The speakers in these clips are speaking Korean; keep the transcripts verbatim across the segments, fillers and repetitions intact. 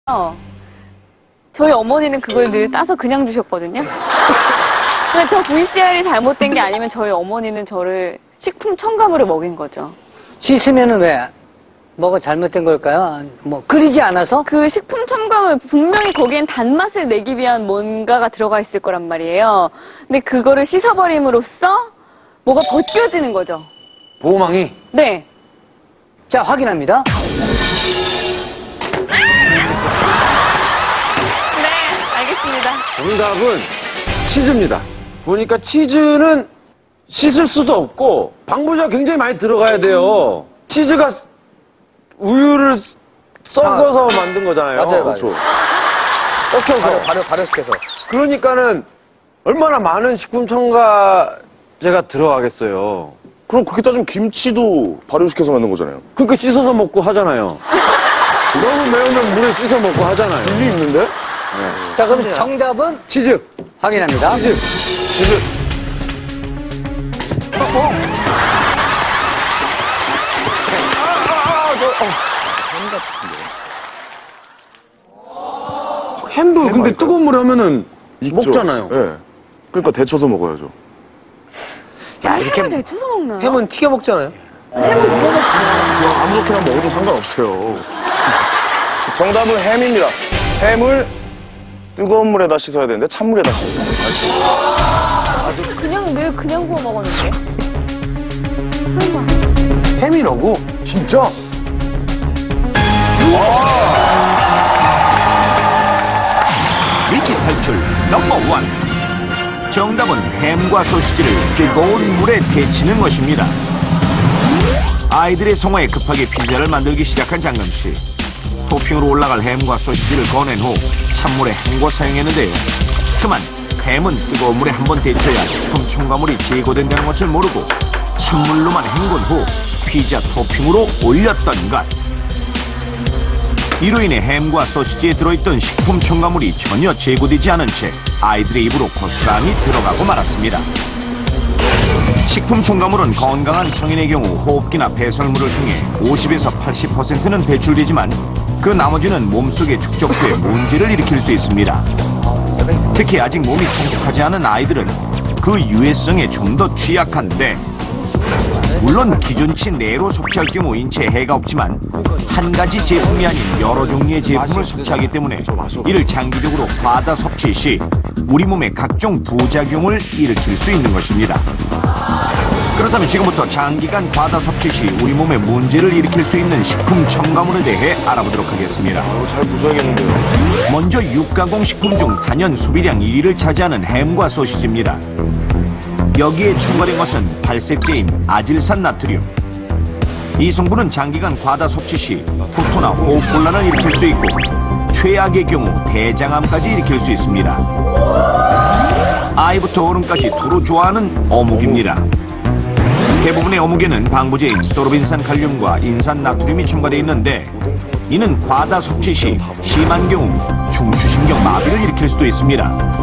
어, 저희 어머니는 그걸 늘 따서 그냥 주셨거든요. 그러니까 저 브이씨알이 잘못된 게 아니면 저희 어머니는 저를 식품 첨가물을 먹인 거죠. 씻으면은 왜? 뭐가 잘못된 걸까요? 뭐 끓이지 않아서? 그 식품 첨가물 분명히 거기엔 단맛을 내기 위한 뭔가가 들어가 있을 거란 말이에요. 근데 그거를 씻어버림으로써 뭐가 벗겨지는 거죠. 보호망이? 네. 자, 확인합니다. 네, 알겠습니다. 정답은 치즈입니다. 보니까 치즈는 씻을 수도 없고 방부제가 굉장히 많이 들어가야 돼요. 치즈가 우유를 섞어서 아, 만든 거잖아요. 맞아요, 맞아요. 섞여서. 발효, 발효, 발효시켜서. 그러니까는 얼마나 많은 식품 첨가제가 들어가겠어요. 그럼 그렇게 따지면 김치도 발효시켜서 만든 거잖아요. 그러니까 씻어서 먹고 하잖아요. 너무 매우면 물에 씻어 먹고 하잖아요. 일리 있는데? 네. 자, 그럼 정답은 치즈. 확인합니다. 치즈. 치즈. 어? 햄도 근데 아닐까요? 뜨거운 물에 하면은 있죠. 먹잖아요. 네. 그러니까 데쳐서 먹어야죠. 야, 이렇게 햄을 데쳐서 먹나요? 햄은 튀겨 먹잖아요. 햄은 구워 먹죠. 그냥 아무렇게나 먹어도 상관없어요. 정답은 햄입니다. 햄을 뜨거운 물에다 씻어야 되는데 찬물에다 씻어야 돼요. 그냥 늘 그냥 구워 먹었는데. 설마. 햄이라고? 진짜? 위기 탈출 넘버 원. 정답은 햄과 소시지를 뜨거운 물에 데치는 것입니다. 아이들의 성화에 급하게 피자를 만들기 시작한 장근씨. 토핑으로 올라갈 햄과 소시지를 꺼낸 후 찬물에 헹궈 사용했는데요. 그만 햄은 뜨거운 물에 한번 데쳐야 식품 첨가물이 제거된다는 것을 모르고 찬물로만 헹군 후 피자 토핑으로 올렸던 것. 이로 인해 햄과 소시지에 들어있던 식품 첨가물이 전혀 제거되지 않은 채 아이들의 입으로 고스란히 들어가고 말았습니다. 식품 첨가물은 건강한 성인의 경우 호흡기나 배설물을 통해 오십에서 팔십 퍼센트는 배출되지만 그 나머지는 몸속에 축적돼 문제를 일으킬 수 있습니다. 특히 아직 몸이 성숙하지 않은 아이들은 그 유해성에 좀 더 취약한데, 물론 기준치 내로 섭취할 경우 인체에 해가 없지만 한 가지 제품이 아닌 여러 종류의 제품을 섭취하기 때문에 이를 장기적으로 과다 섭취 시 우리 몸에 각종 부작용을 일으킬 수 있는 것입니다. 그렇다면 지금부터 장기간 과다 섭취 시 우리 몸에 문제를 일으킬 수 있는 식품 첨가물에 대해 알아보도록 하겠습니다. 이거 잘 보셔야겠는데요. 먼저 육가공 식품 중 단연 소비량 일 위를 차지하는 햄과 소시지입니다. 여기에 첨가된 것은 발색제인 아질산 나트륨. 이 성분은 장기간 과다 섭취 시 구토나 호흡곤란을 일으킬 수 있고 최악의 경우 대장암까지 일으킬 수 있습니다. 아이부터 어른까지 두루 좋아하는 어묵입니다. 대부분의 어묵에는 방부제인 소르빈산 칼륨과 인산 나트륨이 첨가되어 있는데 이는 과다 섭취 시 심한 경우 중추신경 마비를 일으킬 수도 있습니다.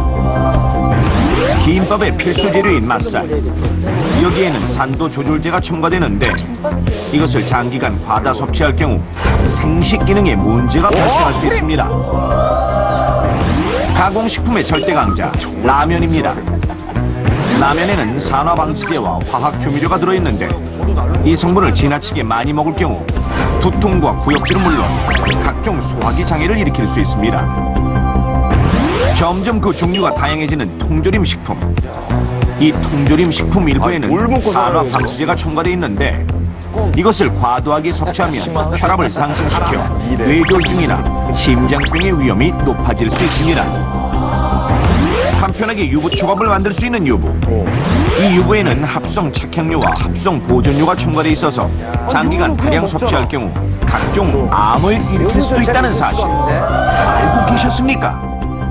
김밥의 필수 재료인 맛살. 여기에는 산도 조절제가 첨가되는데 이것을 장기간 과다 섭취할 경우 생식 기능에 문제가 발생할 수 있습니다. 가공식품의 절대 강자, 라면입니다. 라면에는 산화방지제와 화학조미료가 들어있는데 이 성분을 지나치게 많이 먹을 경우 두통과 구역질은 물론 각종 소화기 장애를 일으킬 수 있습니다. 점점 그 종류가 다양해지는 통조림 식품. 이 통조림 식품 일부에는 산화방지제가 첨가되어 있는데 이것을 과도하게 섭취하면 혈압을 상승시켜 뇌졸중이나 심장병의 위험이 높아질 수 있습니다. 간편하게 유부초밥을 만들 수 있는 유부. 이 유부에는 합성 착향료와 합성 보존료가 첨가되어 있어서 장기간 다량 섭취할 경우 각종 암을 일으킬 수도 있다는 사실 알고 계셨습니까?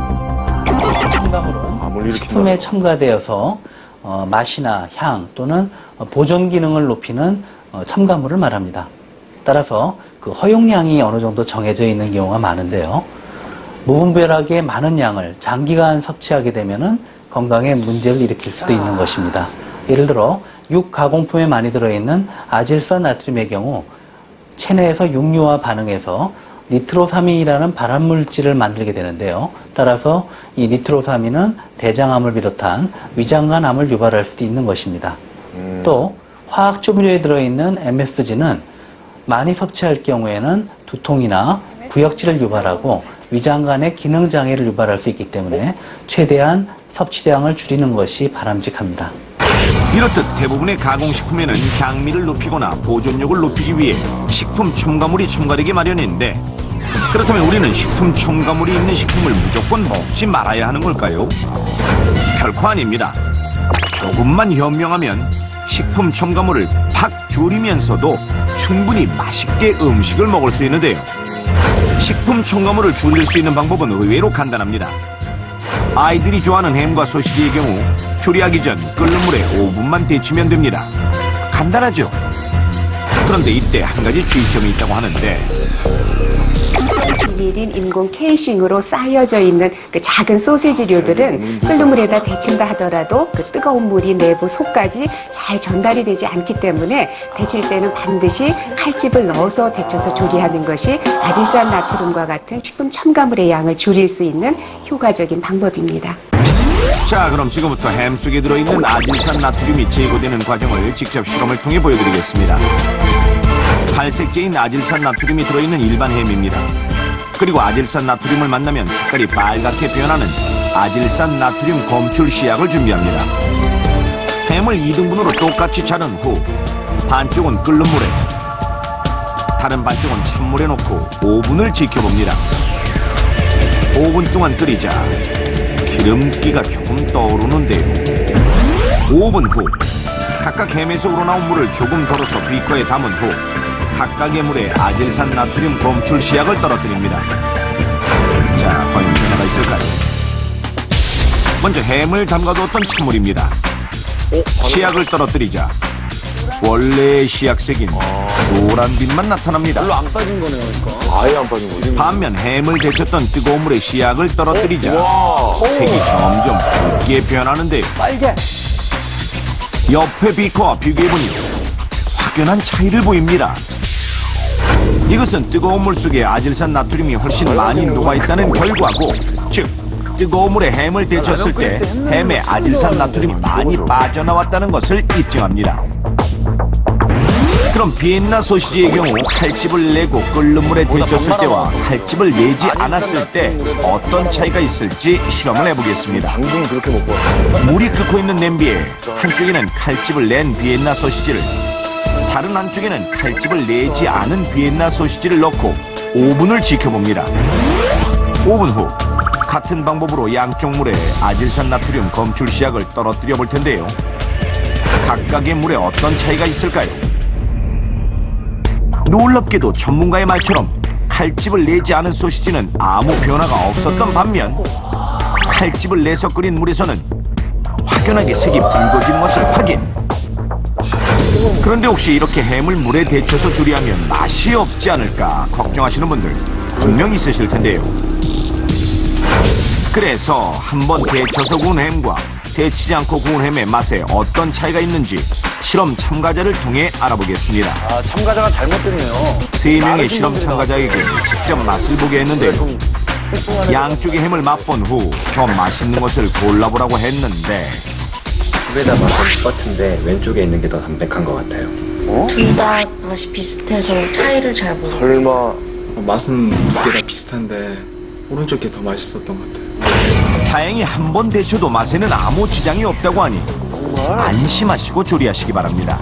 첨가물은 식품에 첨가되어서 어, 맛이나 향 또는 보존 기능을 높이는 어, 첨가물을 말합니다. 따라서 그 허용량이 어느 정도 정해져 있는 경우가 많은데요. 무분별하게 많은 양을 장기간 섭취하게 되면은 건강에 문제를 일으킬 수도 있는 것입니다. 예를 들어 육가공품에 많이 들어있는 아질산 나트륨의 경우 체내에서 육류와 반응해서 니트로사민이라는 발암물질을 만들게 되는데요. 따라서 이 니트로사민은 대장암을 비롯한 위장관 암을 유발할 수도 있는 것입니다. 음. 또 화학 조미료에 들어있는 엠에스지는 많이 섭취할 경우에는 두통이나 구역질을 유발하고 위장관의 기능장애를 유발할 수 있기 때문에 최대한 섭취량을 줄이는 것이 바람직합니다. 이렇듯 대부분의 가공식품에는 향미를 높이거나 보존력을 높이기 위해 식품 첨가물이 첨가되기 마련인데, 그렇다면 우리는 식품 첨가물이 있는 식품을 무조건 먹지 말아야 하는 걸까요? 결코 아닙니다. 조금만 현명하면 식품 첨가물을 팍 줄이면서도 충분히 맛있게 음식을 먹을 수 있는데요. 식품 첨가물을 줄일 수 있는 방법은 의외로 간단합니다. 아이들이 좋아하는 햄과 소시지의 경우 조리하기 전 끓는 물에 오 분만 데치면 됩니다. 간단하죠? 그런데 이때 한 가지 주의점이 있다고 하는데, 비밀인 인공 케이싱으로 쌓여져 있는 그 작은 소시지류들은 끓는 물에다 데친다 하더라도 그 뜨거운 물이 내부 속까지 잘 전달이 되지 않기 때문에 데칠 때는 반드시 칼집을 넣어서 데쳐서 조리하는 것이 아질산 나트륨과 같은 식품 첨가물의 양을 줄일 수 있는 효과적인 방법입니다. 자, 그럼 지금부터 햄 속에 들어있는 아질산 나트륨이 제거되는 과정을 직접 실험을 통해 보여드리겠습니다. 발색제인 아질산 나트륨이 들어있는 일반 햄입니다. 그리고 아질산 나트륨을 만나면 색깔이 빨갛게 변하는 아질산 나트륨 검출 시약을 준비합니다. 햄을 이 등분으로 똑같이 자른 후 반쪽은 끓는 물에, 다른 반쪽은 찬물에 넣고 오 분을 지켜봅니다. 오 분 동안 끓이자 기름기가 조금 떠오르는데요. 오 분 후 각각 햄에서 우러나온 물을 조금 덜어서 비커에 담은 후 각각의 물에 아질산 나트륨 검출 시약을 떨어뜨립니다. 자, 과연 변화가 있을까요? 먼저 햄을 담가두었던 찬물입니다. 시약을 떨어뜨리자 원래의 시약색인 노란빛만 나타납니다. 별로 안 빠진 거네요, 그러니까. 아예 안 빠진 거지. 반면 햄을 데쳤던 뜨거운 물에 시약을 떨어뜨리자 색이 점점 붉게 변하는데요. 빨개. 옆에 비커와 비교해보니 확연한 차이를 보입니다. 이것은 뜨거운 물 속에 아질산 나트륨이 훨씬 많이 녹아있다는 결과고, 즉 뜨거운 물에 햄을 데쳤을 때 햄에 아질산 나트륨이 많이 빠져나왔다는 것을 입증합니다. 그럼 비엔나 소시지의 경우 칼집을 내고 끓는 물에 데쳤을 때와 칼집을 내지 않았을 때 어떤 차이가 있을지 실험을 해보겠습니다. 방금 그렇게 먹고 왔어요. 물이 끓고 있는 냄비에 한쪽에는 칼집을 낸 비엔나 소시지를, 다른 한쪽에는 칼집을 내지 않은 비엔나 소시지를 넣고 오 분을 지켜봅니다. 오 분 후 같은 방법으로 양쪽 물에 아질산 나트륨 검출 시약을 떨어뜨려 볼 텐데요. 각각의 물에 어떤 차이가 있을까요? 놀랍게도 전문가의 말처럼 칼집을 내지 않은 소시지는 아무 변화가 없었던 반면, 칼집을 내서 끓인 물에서는 확연하게 색이 붉어지는 것을 확인. 그런데 혹시 이렇게 햄을 물에 데쳐서 조리하면 맛이 없지 않을까 걱정하시는 분들 분명 있으실 텐데요. 그래서 한번 데쳐서 구운 햄과 데치지 않고 구운 햄의 맛에 어떤 차이가 있는지 실험 참가자를 통해 알아보겠습니다. 아, 참가자가 잘못됐네요. 세 명의 실험 참가자에게 직접 맛을 보게 했는데요. 양쪽의 햄을 맛본 후 더 맛있는 것을 골라보라고 했는데, 두 개 다 맛은 똑같은데 왼쪽에 있는 게 더 담백한 것 같아요. 둘 다 맛이 비슷해서 차이를 잘 모르겠어요. 설마 맛은 두 개 다 비슷한데 오른쪽 게 더 맛있었던 것 같아요. 다행히 한 번 데쳐도 맛에는 아무 지장이 없다고 하니 안심하시고 조리하시기 바랍니다.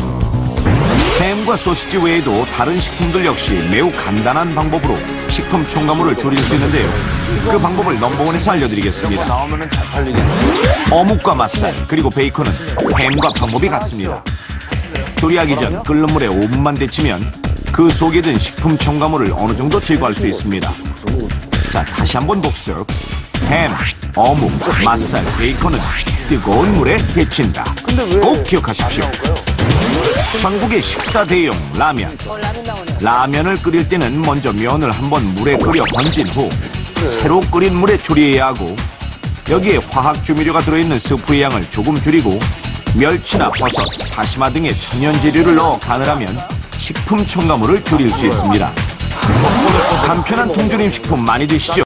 햄과 소시지 외에도 다른 식품들 역시 매우 간단한 방법으로 식품 첨가물을 줄일 수 있는데요. 그 방법을 넘버원에서 알려드리겠습니다. 나오면은 잘 팔리겠네. 어묵과 맛살 그리고 베이컨은 햄과 방법이 같습니다. 조리하기 전 끓는 물에 오 분만 데치면 그 속에 든 식품 첨가물을 어느 정도 제거할 수 있습니다. 자, 다시 한번 복습. 햄, 어묵, 맛살, 베이컨은 뜨거운 물에 데친다. 꼭 기억하십시오. 전국의 식사 대용 라면. 라면을 끓일 때는 먼저 면을 한번 물에 끓여 건진 후 새로 끓인 물에 조리해야 하고, 여기에 화학 조미료가 들어있는 스프의 양을 조금 줄이고 멸치나 버섯, 다시마 등의 천연 재료를 넣어 간을 하면 식품 첨가물을 줄일 수 있습니다. 간편한 통조림 식품 많이 드시죠?